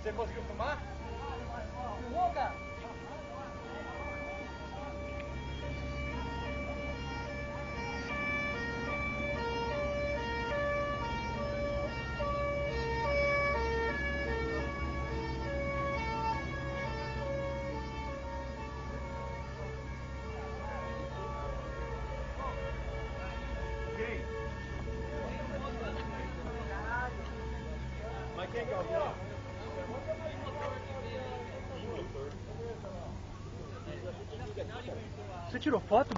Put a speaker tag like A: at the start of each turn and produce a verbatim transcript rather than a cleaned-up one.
A: Você conseguiu filmar?
B: Filmou, cara?
A: Mas quem que é o motor?
B: Você tirou foto?